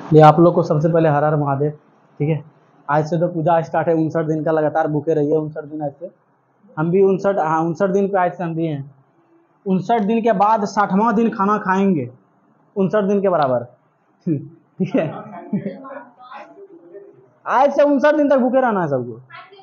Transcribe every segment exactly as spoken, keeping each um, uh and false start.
ये आप लोग को सबसे पहले हर हर महादेव। ठीक है, आज से तो पूजा स्टार्ट है, उनसठ दिन का लगातार भूखे रहिए। उनसठ दिन आज से हम भी उनसठ हाँ उनसठ दिन पे आज से हम भी हैं। उनसठ दिन के बाद साठवां दिन खाना खाएंगे, उनसठ दिन के बराबर। ठीक है, आज से उनसठ दिन तक भूखे रहना है सबको।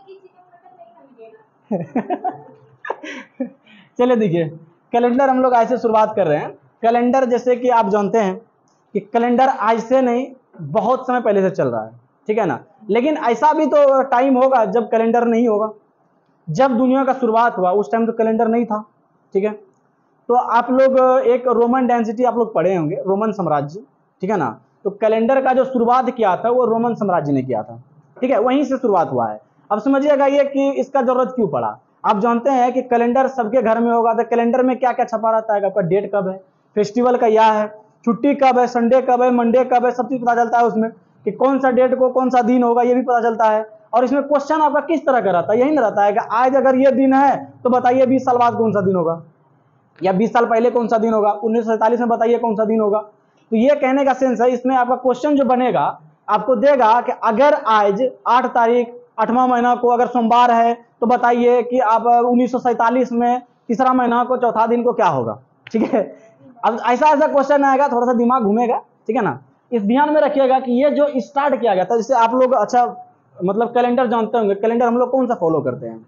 चलिए देखिए, कैलेंडर हम लोग आज से शुरुआत कर रहे हैं। कैलेंडर जैसे कि आप जानते हैं कि कैलेंडर आज से नहीं, बहुत समय पहले से चल रहा है। ठीक है ना, लेकिन ऐसा भी तो टाइम होगा जब कैलेंडर नहीं होगा। जब दुनिया का शुरुआत हुआ उस टाइम तो कैलेंडर नहीं था। ठीक है, तो आप लोग एक रोमन डेंसिटी आप लोग पढ़े होंगे, रोमन साम्राज्य। ठीक है ना, तो कैलेंडर का जो शुरुआत किया था वो रोमन साम्राज्य ने किया था। ठीक है, वहीं से शुरुआत हुआ है। अब समझिएगा ये कि इसका जरूरत क्यों पड़ा। आप जानते हैं कि कैलेंडर सबके घर में होगा, तो कैलेंडर में क्या क्या छपा रहता है, आपका डेट कब है, फेस्टिवल का क्या है, छुट्टी कब है, संडे कब है, मंडे कब है, सब चीज पता चलता है उसमें कि कौन सा डेट को कौन सा दिन होगा, ये भी पता चलता है। और इसमें क्वेश्चन आपका किस तरह का रहता है, यही ना रहता है कि आज अगर ये दिन है तो बताइए बीस साल बाद कौन सा दिन होगा, या बीस साल पहले कौन सा दिन होगा, उन्नीस सौ सैंतालीस में बताइए कौन सा दिन होगा। तो ये कहने का सेंस है, इसमें आपका क्वेश्चन जो बनेगा आपको देगा कि अगर आज आठ तारीख आठवां महीना को अगर सोमवार है तो बताइए कि आप उन्नीस सौ सैंतालीस में तीसरा महीना को चौथा दिन को क्या होगा। ठीक है, अब ऐसा ऐसा क्वेश्चन आएगा, थोड़ा सा दिमाग घूमेगा। ठीक है ना, इस ध्यान में रखिएगा कि ये जो स्टार्ट किया गया था, जिससे आप लोग अच्छा मतलब कैलेंडर जानते होंगे। कैलेंडर हम लोग कौन सा फॉलो करते हैं?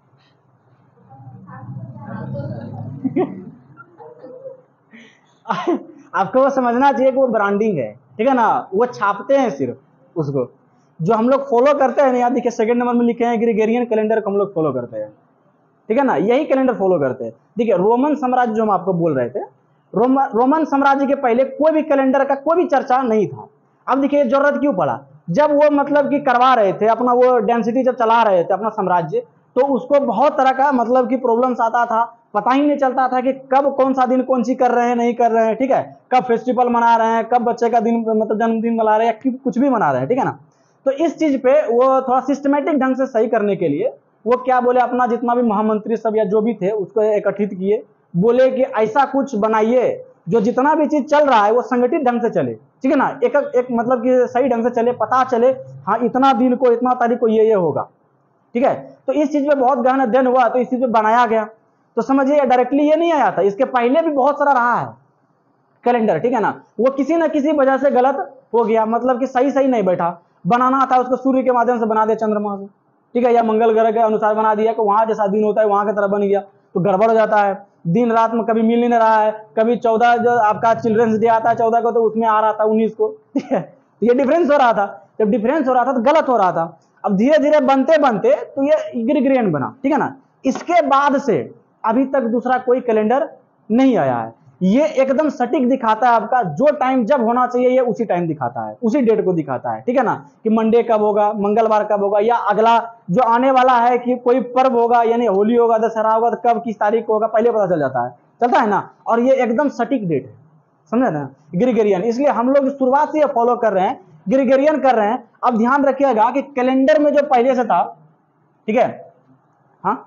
आपको वो समझना चाहिए कि वो ब्रांडिंग है। ठीक है ना, वो छापते हैं सिर्फ उसको। जो हम लोग फॉलो करते हैं ना, याद देखिए सेकंड नंबर में लिखे हैं ग्रेगोरियन कैलेंडर को हम लोग फॉलो करते हैं। ठीक है ना, यही कैलेंडर फॉलो करते हैं। देखिए रोमन साम्राज्य जो हम आपको बोल रहे थे, रोम, रोमन साम्राज्य के पहले कोई भी कैलेंडर का कोई भी चर्चा नहीं था। अब देखिए जरूरत क्यों पड़ा, जब वो मतलब कि करवा रहे थे अपना वो डेंसिटी जब चला रहे थे अपना साम्राज्य, तो उसको बहुत तरह का मतलब कि प्रॉब्लम्स आता था। पता ही नहीं चलता था कि कब कौन सा दिन कौन सी कर रहे हैं नहीं कर रहे हैं। ठीक है, कब फेस्टिवल मना रहे हैं, कब बच्चे का दिन मतलब जन्मदिन मना रहे हैं, कुछ भी मना रहे हैं। ठीक है ना, तो इस चीज पे वो थोड़ा सिस्टमेटिक ढंग से सही करने के लिए वो क्या बोले, अपना जितना भी महामंत्री सब या जो भी थे उसको एकत्रित किए, बोले कि ऐसा कुछ बनाइए जो जितना भी चीज चल रहा है वो संगठित ढंग से चले। ठीक है ना, एक एक मतलब कि सही ढंग से चले, पता चले हाँ इतना दिन को इतना तारीख को ये ये होगा। ठीक है, तो इस चीज में बहुत गहन अध्ययन हुआ, तो इस चीज में बनाया गया। तो समझिए डायरेक्टली ये नहीं आया था, इसके पहले भी बहुत सारा रहा है कैलेंडर। ठीक है ना, वो किसी न किसी वजह से गलत हो गया, मतलब कि सही सही नहीं बैठा। बनाना था उसको सूर्य के माध्यम से बना दिया, चंद्रमा से। ठीक है, या मंगल ग्रह के अनुसार बना दिया कि वहां जैसा दिन होता है वहां की तरह बन गया, तो गड़बड़ हो जाता है। दिन रात में कभी मिल नहीं रहा है, कभी चौदह जो आपका चिल्ड्रंस डे आता है चौदह को, तो उसमें आ रहा था उन्नीस को। ठीक है, तो ये डिफरेंस हो रहा था। जब डिफरेंस हो रहा था तो गलत हो रहा था। अब धीरे धीरे बनते बनते तो ये ग्रेगोरियन बना। ठीक है ना, इसके बाद से अभी तक दूसरा कोई कैलेंडर नहीं आया है। ये एकदम सटीक दिखाता है आपका, जो टाइम जब होना चाहिए ये उसी टाइम दिखाता है, उसी डेट को दिखाता है। ठीक है ना, कि मंडे कब होगा, मंगलवार कब होगा, या अगला जो आने वाला है कि कोई पर्व होगा, यानी होली होगा, दशहरा होगा, तो कब किस तारीख को होगा पहले पता चल जाता है, चलता है ना। और ये एकदम सटीक डेट है, समझे ना, ग्रेगोरियन। इसलिए हम लोग शुरुआत से ये फॉलो कर रहे हैं, ग्रेगोरियन कर रहे हैं। अब ध्यान रखिएगा कि कैलेंडर में जो पहले से था, ठीक है, हाँ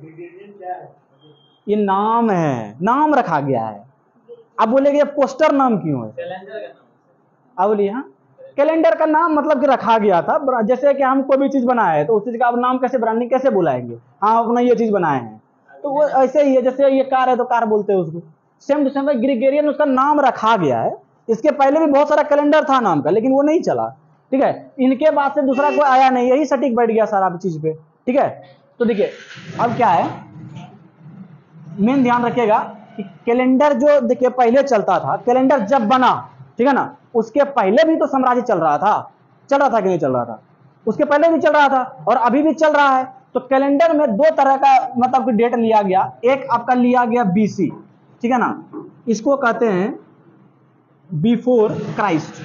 ये नाम है, नाम रखा गया है। अब बोलेगे ये पोस्टर नाम क्यों है, कैलेंडर का नाम। अब बोलिए हाँ, कैलेंडर का नाम मतलब कि रखा गया था। जैसे कि हम कोई भी चीज बनाए है तो उस चीज का अब नाम कैसे ब्रांडिंग कैसे बुलाएंगे, हाँ अपना ये चीज बनाए हैं, तो वो ऐसे ही है। जैसे ये कार है तो कार बोलते हैं उसको, सेम टू सेम ग्रेगोरियन उसका नाम रखा गया है। इसके पहले भी बहुत सारा कैलेंडर था नाम का, लेकिन वो नहीं चला। ठीक है, इनके बाद से दूसरा कोई आया नहीं, यही सटीक बैठ गया सारा चीज पे। ठीक है, तो देखिए अब क्या है, मेन ध्यान रखिएगा कि कैलेंडर जो देखिए पहले चलता था, कैलेंडर जब बना, ठीक है ना, उसके पहले भी तो साम्राज्य चल रहा था, चल रहा था कि नहीं चल रहा था, उसके पहले भी चल रहा था और अभी भी चल रहा है। तो कैलेंडर में दो तरह का मतलब कि डेट लिया गया, एक आपका लिया गया बीसी, ठीक है ना, इसको कहते हैं बिफोर क्राइस्ट,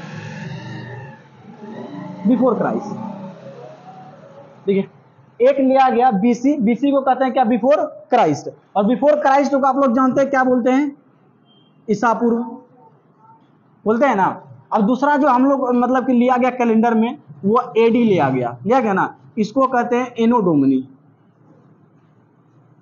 बिफोर क्राइस्ट। देखिए एक लिया गया बीसी, बीसी को कहते हैं क्या, बिफोर क्राइस्ट। और बिफोर क्राइस्ट को आप लोग जानते हैं क्या बोलते हैं, ईसा पूर्व बोलते हैं ना। अब दूसरा जो हम लोग मतलब कि लिया गया कैलेंडर में वो एडी लिया गया, लिया गया ना, इसको कहते हैं एनो डोमिनी,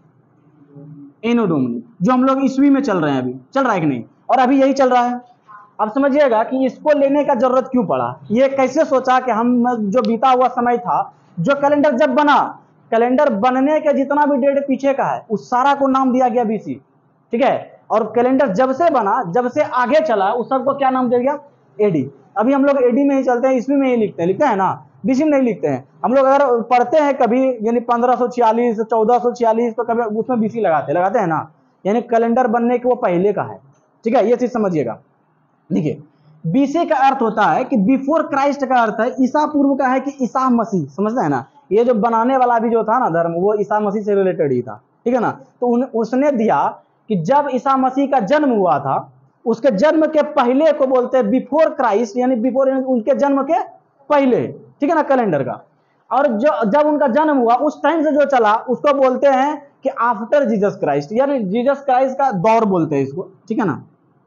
एनो डोमिनी, जो हम लोग ईस्वी में चल रहे हैं, अभी चल रहा है कि नहीं, और अभी यही चल रहा है। अब समझिएगा कि इसको लेने का जरूरत क्यों पड़ा, ये कैसे सोचा कि हम जो बीता हुआ समय था, जो कैलेंडर जब बना, कैलेंडर बनने के जितना भी डेट पीछे का है उस सारा को नाम दिया गया बीसी, ठीक है। और कैलेंडर जब से बना, जब से आगे चला, उस सबको क्या नाम दिया गया, एडी। अभी हम लोग एडी में ही चलते हैं, ईस्वी में ही लिखते हैं, लिखते हैं ना, बीसी में नहीं लिखते हैं हम लोग। अगर पढ़ते हैं कभी यानी पंद्रह सौ छियालीस चौदह सौ छियालीस तो कभी उसमें बीसी लगाते लगाते हैं ना, यानी कैलेंडर बनने के वो पहले का है, ठीक है। ये चीज समझिएगा। देखिए बीसी का अर्थ होता है कि बिफोर क्राइस्ट का अर्थ है ईसा पूर्व का है कि ईसा मसीह, समझते हैं ना। ये जो बनाने वाला भी जो था ना धर्म, वो ईसा मसीह से रिलेटेड ही था, ठीक है ना। तो उन, उसने दिया कि जब ईसा मसीह का जन्म हुआ था, उसके जन्म के पहले को बोलते हैं बिफोर क्राइस्ट, यानी बिफोर उनके जन्म के पहले, ठीक है ना, कैलेंडर का। और जो जब उनका जन्म हुआ उस टाइम से जो चला उसको बोलते हैं कि आफ्टर जीसस क्राइस्ट, यानी जीसस क्राइस्ट का दौर बोलते हैं इसको, ठीक है ना।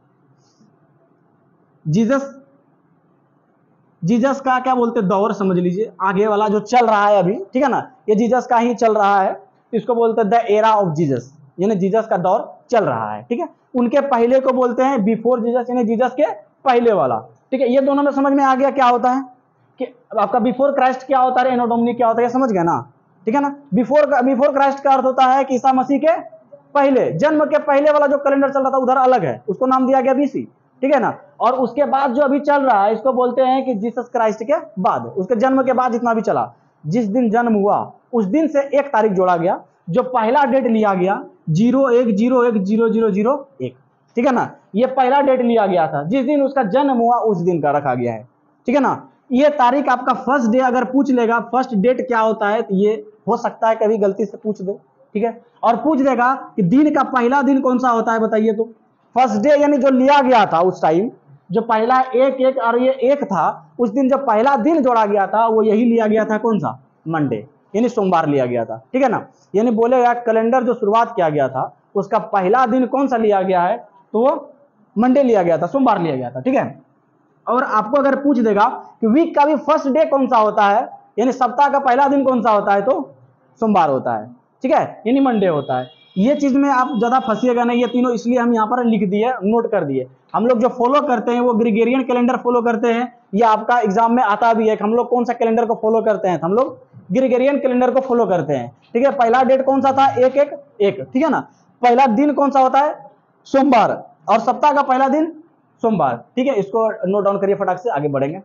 जीसस जीसस का क्या बोलते हैं, दौर समझ लीजिए, आगे वाला जो चल रहा है अभी, ठीक है ना, ये जीसस का ही चल रहा है, इसको बोलते हैं द एरा ऑफ जीसस, यानी जीसस का दौर चल रहा है, ठीक है। उनके पहले को बोलते हैं बिफोर जीसस, यानी जीसस के पहले वाला, ठीक है। ये दोनों में समझ में आ गया क्या होता है कि आपका बिफोर क्राइस्ट क्या होता है, एनो डोमिनी क्या होता है, ये समझ गए ना, ठीक है ना। बिफोर बिफोर क्राइस्ट का अर्थ होता है कि ईसा मसीह के पहले, जन्म के पहले वाला जो कैलेंडर चल रहा था उधर अलग है, उसको नाम दिया गया बीसी, ठीक है ना। और उसके बाद जो अभी चल रहा है इसको बोलते हैं कि जीसस क्राइस्ट के बाद, उसके जन्म के बाद जितना भी चला, जिस दिन जन्म हुआ उस दिन से एक तारीख जोड़ा गया, जो पहला डेट लिया गया जीरो एक जीरो एक जीरो जीरो जीरो एक, ठीक है ना। ये पहला डेट लिया गया था, जिस दिन उसका जन्म हुआ उस दिन का रखा गया है, ठीक है ना। ये तारीख आपका फर्स्ट डे अगर पूछ लेगा फर्स्ट डेट क्या होता है, तो ये हो सकता है कभी गलती से पूछ दे, ठीक है। और पूछ देगा कि दिन का पहला दिन कौन सा होता है बताइए, तो फर्स्ट डे यानी जो लिया गया था उस टाइम, जो पहला एक एक और ये एक था, उस दिन जो पहला दिन जोड़ा गया था वो यही लिया गया था, कौन सा, मंडे, यानी सोमवार लिया गया था, ठीक है ना। यानी बोलेगा कैलेंडर जो शुरुआत किया गया था उसका पहला दिन कौन सा लिया गया है, तो वो मंडे लिया गया था, सोमवार लिया गया था, ठीक है। और आपको अगर पूछ देगा कि वीक का भी फर्स्ट डे कौन सा होता है, यानी सप्ताह का पहला दिन कौन सा होता है, तो सोमवार होता है, ठीक है, यानी मंडे होता है। ये चीज में आप ज्यादा फंसिएगा नहीं, ये तीनों इसलिए हम यहाँ पर लिख दिए, नोट कर दिए। हम लोग जो फॉलो करते हैं वो ग्रिगोरियन कैलेंडर फॉलो करते हैं, ये आपका एग्जाम में आता भी है कि हम लोग कौन सा कैलेंडर को फॉलो करते हैं, हम लोग ग्रिगोरियन कैलेंडर को फॉलो करते हैं, ठीक है। पहला डेट कौन सा था, एक एक एक, ठीक है ना। पहला दिन कौन सा होता है, सोमवार, और सप्ताह का पहला दिन सोमवार, ठीक है। इसको नोट डाउन करिए, फटाक से आगे बढ़ेंगे।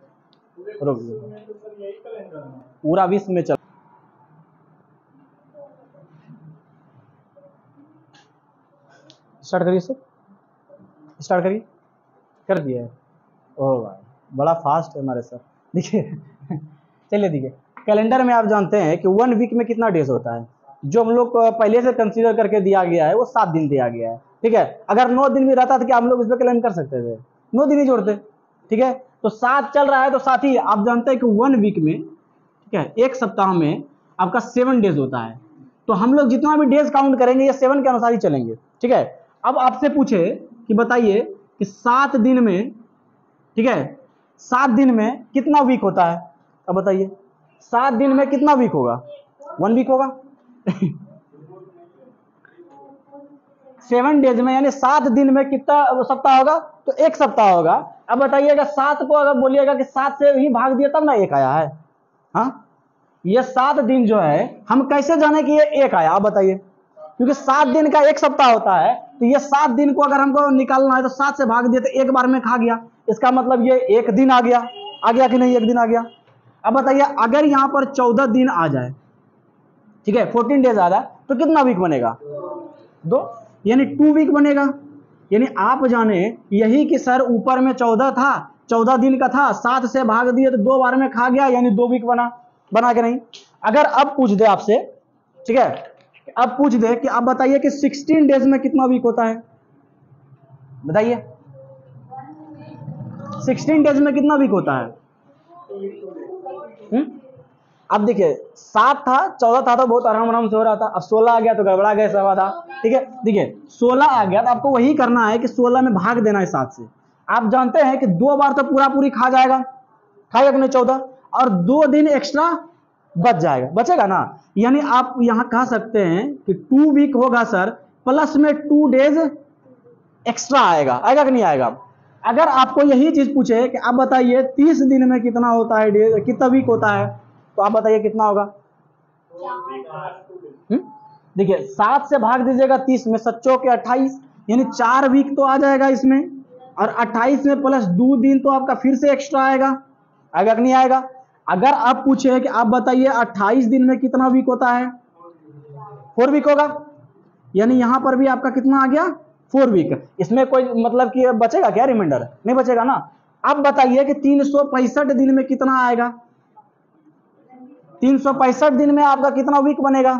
पूरा विश्व में चल स्टार्ट करिए सर, स्टार्ट करिए, कर दिया है। ओह भाई बड़ा फास्ट है हमारे सर, देखिए चलिए देखिए, कैलेंडर में आप जानते हैं कि वन वीक में कितना डेज होता है, जो हम लोग पहले से कंसीडर करके दिया गया है वो सात दिन दिया गया है, ठीक है। अगर नौ दिन भी रहता था क्या हम लोग इस पर क्लेम कर सकते थे, नौ दिन ही जोड़ते, ठीक है। तो सात चल रहा है तो साथ ही आप जानते हैं कि वन वीक में, ठीक है, एक सप्ताह में आपका सेवन डेज होता है, तो हम लोग जितना भी डेज काउंट करेंगे ये सेवन के अनुसार ही चलेंगे, ठीक है। अब आपसे पूछे कि बताइए कि सात दिन में, ठीक है, सात दिन में कितना वीक होता है, अब बताइए सात दिन में कितना वीक होगा, वन वीक होगा सेवन डेज में यानी सात दिन में कितना सप्ताह होगा, तो एक सप्ताह होगा। अब बताइएगा सात को अगर बोलिएगा कि सात से ही भाग दिया तब ना एक आया है, हाँ, ये सात दिन जो है हम कैसे जाने कि ये एक आया, आप बताइए, क्योंकि सात दिन का एक सप्ताह होता है, तो ये सात दिन को अगर हमको निकालना है तो सात से भाग दिया तो एक बार में खा गया, इसका मतलब ये एक दिन आ गया, आ गया कि नहीं, एक दिन आ गया। अब बताइए अगर यहाँ पर चौदह दिन आ जाए, ठीक है, फोर्टीन डेज आ जाए, तो कितना वीक बनेगा, दो, यानी टू वीक बनेगा। यानी आप जाने यही कि सर ऊपर में चौदह था, चौदह दिन का था, सात से भाग दिए तो दो बार में खा गया, यानी दो वीक बना, बना के नहीं। अगर अब पूछ दे आपसे, ठीक है, अब पूछ दे कि आप बताइए कि सिक्सटीन डेज में कितना वीक होता है, बताइए सिक्सटीन डेज में कितना वीक होता है। हुँ? अब देखिए सात था, चौदह था तो बहुत आराम आराम से हो रहा था, अब सोलह आ गया तो गड़बड़ा गया सब था, ठीक है। देखिए सोलह आ गया तो आपको वही करना है कि सोलह में भाग देना है सात से। आप जानते हैं कि दो बार तो पूरा पूरी खा जाएगा, खाएगा कि नहीं चौदह, और दो दिन एक्स्ट्रा बच जाएगा, बचेगा ना। यानी आप यहां कह सकते हैं कि टू वीक होगा सर, प्लस में टू डेज एक्स्ट्रा आएगा, आएगा कि नहीं आएगा। अगर आपको यही चीज पूछे कि आप बताइए तीस दिन में कितना होता है डे, कितना वीक होता है, तो आप बताइए कितना होगा। देखिए सात से भाग दीजिएगा तीस में, सच्चों के अट्ठाईस, यानी चार वीक तो आ जाएगा इसमें, और अट्ठाईस में प्लस दो दिन तो आपका फिर से एक्स्ट्रा आएगा, आएगा कि नहीं आएगा। अगर आप पूछे कि आप बताइए अट्ठाईस दिन में कितना वीक होता है, फोर वीक होगा, यानी यहां पर भी आपका कितना आ गया, फोर वीक। इसमें कोई मतलब कि बचेगा क्या रिमाइंडर, नहीं बचेगा ना। अब बताइए कि तीन सौ पैंसठ दिन में कितना आएगा, तीन सौ पैंसठ दिन में आपका कितना वीक बनेगा,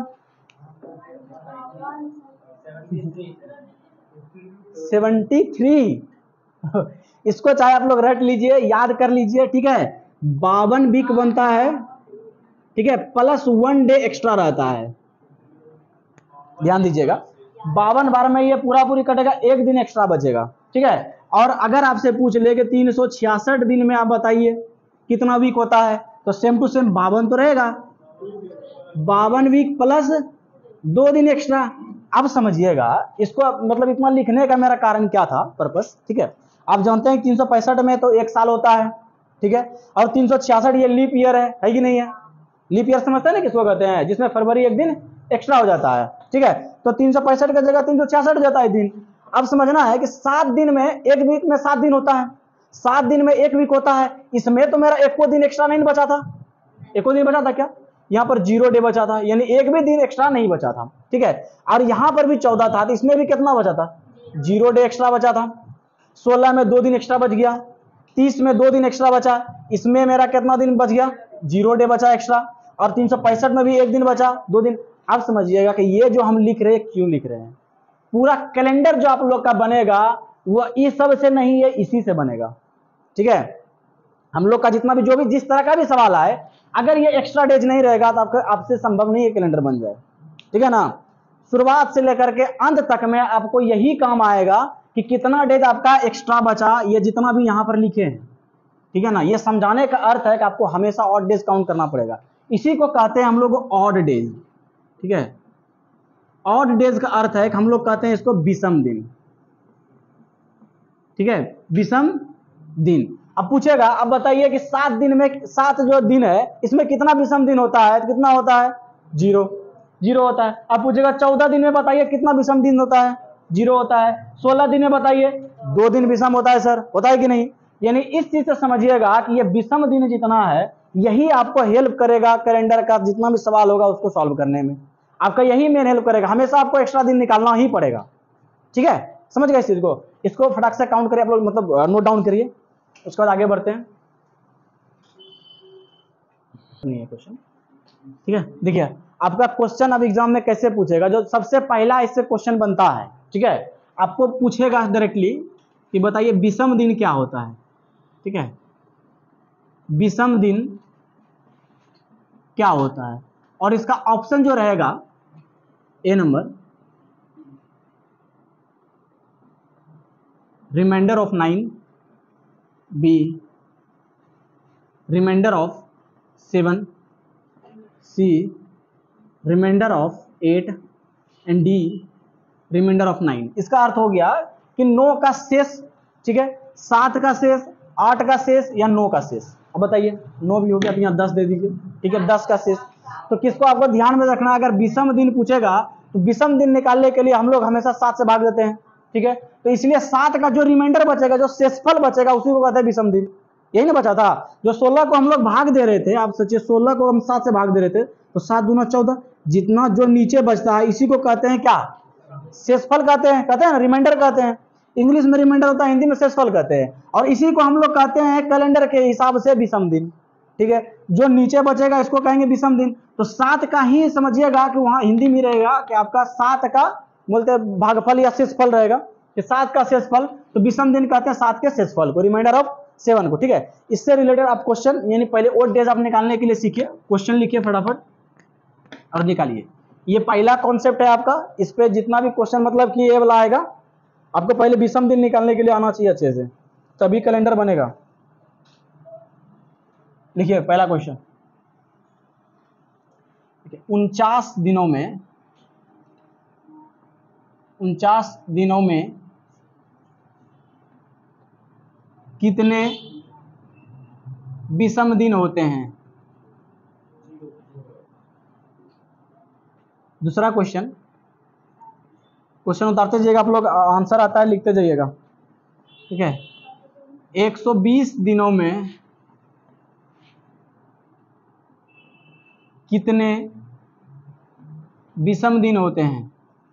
सेवेंटी थ्री। इसको चाहे आप लोग रट लीजिए, याद कर लीजिए, ठीक है। बावन वीक बनता है, ठीक है, प्लस वन डे एक्स्ट्रा रहता है, ध्यान दीजिएगा। बावन बार में ये पूरा पूरी कटेगा, एक दिन एक्स्ट्रा बचेगा, ठीक है। और अगर आपसे पूछ ले कि तीन सौ छियासठ दिन में आप बताइए कितना वीक होता है, तो सेम टू सेम बावन तो रहेगा, बावन वीक प्लस दो दिन एक्स्ट्रा। अब समझिएगा इसको, मतलब इतना लिखने का मेरा कारण क्या था, पर्पस, ठीक है। आप जानते हैं तीन सौ पैंसठ में तो एक साल होता है, ठीक है, और तीन सौ छियासठ ये लीप ईयर है, है कि नहीं है। लीप ईयर समझते हैं ना किसको कहते हैं, जिसमें फरवरी एक दिन एक्स्ट्रा हो जाता है, ठीक है। तो तीन सौ पैंसठ की जगह तीन सौ छियासठ हो जाता है दिन। अब समझना है कि सात दिन में, एक वीक में सात दिन होता है, सात दिन में एक वीक होता है, इसमें तो मेरा एक को दिन एक्स्ट्रा नहीं बचा था, एक को दिन बचा था क्या, यहाँ पर जीरो डे बचा था, यानी एक भी दिन एक्स्ट्रा नहीं बचा था, ठीक है। और यहाँ पर भी चौदह था, तो इसमें भी कितना बचा था, जीरो डे एक्स्ट्रा बचा था। सोलह में दो दिन एक्स्ट्रा बच गया, तीस में दो दिन एक्स्ट्रा बचा, इसमें मेरा कितना दिन बच गया, जीरो डे बचा एक्स्ट्रा, और तीन सौ पैंसठ में भी एक दिन बचा, दो दिन। अब समझिएगा कि ये जो हम लिख रहे हैं क्यों लिख रहे हैं, पूरा कैलेंडर जो आप लोग का बनेगा वो इस सब से नहीं है, इसी से बनेगा, ठीक है। हम लोग का जितना भी जो भी जिस तरह का भी सवाल आए, अगर ये एक्स्ट्रा डेज नहीं रहेगा तो आपको, आपसे संभव नहीं है कैलेंडर बन जाए, ठीक है ना। शुरुआत से लेकर के अंत तक में आपको यही काम आएगा कि कितना डेज आपका एक्स्ट्रा बचा, ये जितना भी यहां पर लिखे हैं, ठीक है ना। ये समझाने का अर्थ है कि आपको हमेशा ऑड डेज काउंट करना पड़ेगा, इसी को कहते हैं हम लोग ऑड डेज, ठीक है। ऑड डेज का अर्थ है कि हम लोग कहते हैं इसको विषम दिन, ठीक है, विषम दिन। अब पूछेगा, अब बताइए कि सात दिन में, सात जो दिन है इसमें कितना विषम दिन होता है, तो कितना होता है, जीरो, जीरो होता है। अब पूछेगा चौदह दिन में बताइए कितना विषम दिन होता है, जीरो होता है। सोलह दिन में बताइए दो दिन विषम होता है, सर होता है कि नहीं। यानी इस चीज से समझिएगा कि ये विषम दिन जितना है यही आपको हेल्प करेगा कैलेंडर का जितना भी सवाल होगा उसको सॉल्व करने में, आपका यही मेन हेल्प करेगा। हमेशा आपको एक्स्ट्रा दिन निकालना ही पड़ेगा, ठीक है। समझ गए इस चीज को, इसको फटाक से काउंट करिए आप लोग, मतलब नोट डाउन करिए, उसके बाद आगे बढ़ते हैं। नहीं है क्वेश्चन, ठीक है। देखिए आपका क्वेश्चन अब एग्जाम में कैसे पूछेगा, जो सबसे पहला इससे क्वेश्चन बनता है, ठीक है। आपको पूछेगा डायरेक्टली कि बताइए विषम दिन क्या होता है, ठीक है, विषम दिन क्या होता है। और इसका ऑप्शन जो रहेगा A number, reminder of nine, B reminder of seven, C reminder of eight, and D reminder of nine. इसका अर्थ हो गया कि नौ का शेष, ठीक है, सात का शेष, आठ का शेष या नौ का शेष। अब बताइए नौ भी हो गया तो यहाँ दस दे दीजिए, ठीक है, दस का शेष। तो किसको आपको ध्यान में रखना, अगर विषम दिन पूछेगा तो विषम दिन निकालने के लिए हम लोग हमेशा सात से भाग देते हैं, ठीक है। तो इसलिए सात का जो रिमाइंडर बचेगा, जो शेषफल बचेगा उसी को कहते हैं विषम दिन। यही ना बचा था, जो सोलह को हम लोग भाग दे रहे थे, आप सोचिए सोलह को हम सात से भाग दे रहे थे तो सात दूना चौदह, जितना जो नीचे बचता है इसी को कहते हैं क्या, शेषफल कहते हैं, कहते हैं ना, रिमाइंडर कहते हैं। इंग्लिश में रिमाइंडर होता है, हिंदी में शेषफल कहते हैं, और इसी को हम लोग कहते हैं कैलेंडर के हिसाब से विषम दिन, ठीक है। जो नीचे बचेगा इसको कहेंगे विषम दिन। तो सात का ही समझिएगा कि वहां हिंदी में रहेगा कि आपका सात का बोलते हैं भागफल या शेषफल रहेगा, कि सात का शेषफल, तो विषम दिन कहते हैं सात के शेषफल को, रिमाइंडर ऑफ सेवन को, ठीक है। इससे रिलेटेड आप क्वेश्चन, यानी पहले ओड डेज आप निकालने के लिए सीखिए, क्वेश्चन लिखिए फटाफट और निकालिए। ये पहला कॉन्सेप्ट है आपका, इस पे जितना भी क्वेश्चन मतलब कि ये वाला आएगा, आपको पहले विषम दिन निकालने के लिए आना चाहिए अच्छे से, तभी कैलेंडर बनेगा। लिखिए पहला क्वेश्चन, उनचास दिनों में, उनचास दिनों में कितने विषम दिन होते हैं। दूसरा क्वेश्चन, क्वेश्चन उतारते जाइएगा आप लोग, आंसर आता है लिखते जाइएगा, ठीक है। एक सौ बीस दिनों में कितने विषम दिन होते हैं।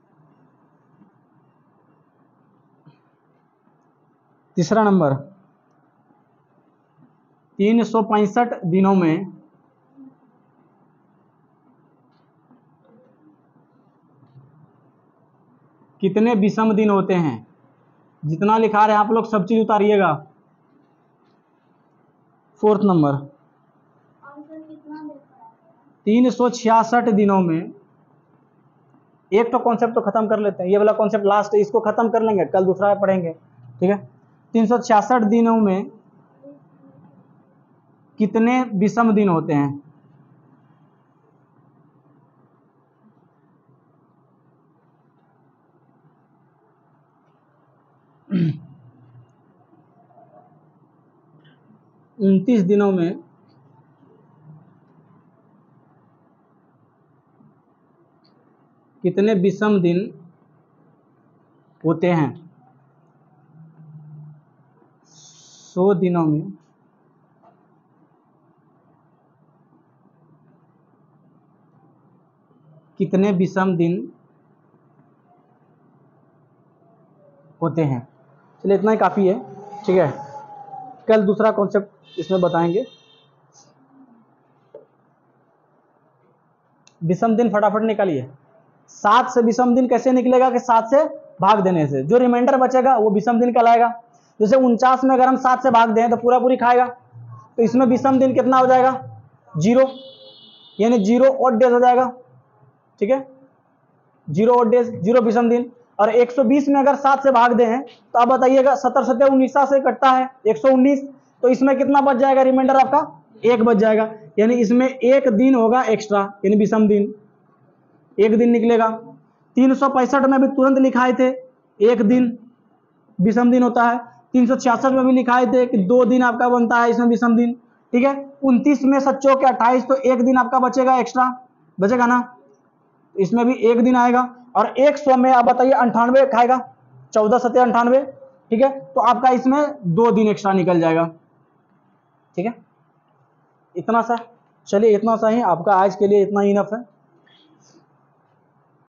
तीसरा नंबर, तीन सौ पैंसठ दिनों में कितने विषम दिन होते हैं। जितना लिखा रहे आप लोग सब चीज उतारिएगा। फोर्थ नंबर, तीन सौ छियासठ दिनों में, एक तो कॉन्सेप्ट तो खत्म कर लेते हैं, ये वाला कॉन्सेप्ट लास्ट, इसको खत्म कर लेंगे, कल दूसरा पढ़ेंगे, ठीक है। तीन सौ छियासठ दिनों में कितने विषम दिन होते हैं। उनतीस दिनों में कितने विषम दिन होते हैं। सौ दिनों में कितने विषम दिन होते हैं। चलिए इतना ही काफ़ी है, ठीक है। कल दूसरा कॉन्सेप्ट इसमें बताएंगे। विषम दिन फटाफट निकालिए। सात से विषम दिन कैसे निकलेगा कि सात से भाग देने से, जो रिमाइंडर बचेगा वो विषम दिन कहलाएगा। जैसे उनचास में अगर हम सात से भाग दें तो पूरा पूरी खाएगा, तो इसमें विषम दिन कितना हो जाएगा, जीरो, यानी जीरो ऑड डेज हो जाएगा, ठीक है। जीरो ऑड डेज, जीरो विषम दिन। और एक सौ बीस में अगर सात से भाग दे हैं तो आप बताइएगा, सत्तर सत्तर उन्नीस से कटता है एक सौ उन्नीस, तो इसमें कितना बच जाएगा रिमाइंडर आपका, एक बच जाएगा, यानी इसमें एक दिन होगा एक्स्ट्रा, यानी विषम दिन, एक दिन निकलेगा। तीन सौ पैंसठ में भी तुरंत लिखाए थे एक दिन विषम दिन होता है। तीन सौ छियासठ में भी लिखाए थे कि दो दिन आपका बनता है इसमें विषम दिन, ठीक है। उनतीस में सच्चों के अट्ठाईस, तो एक दिन आपका बचेगा एक्स्ट्रा, बचेगा ना, इसमें भी एक दिन आएगा। और एक सौ में आप बताइए अंठानवे खाएगा, चौदह सत्तर अंठानवे, ठीक है, तो आपका इसमें दो दिन एक्स्ट्रा निकल जाएगा, ठीक है। इतना सा, चलिए इतना सा ही आपका आज के लिए, इतना इनफ है।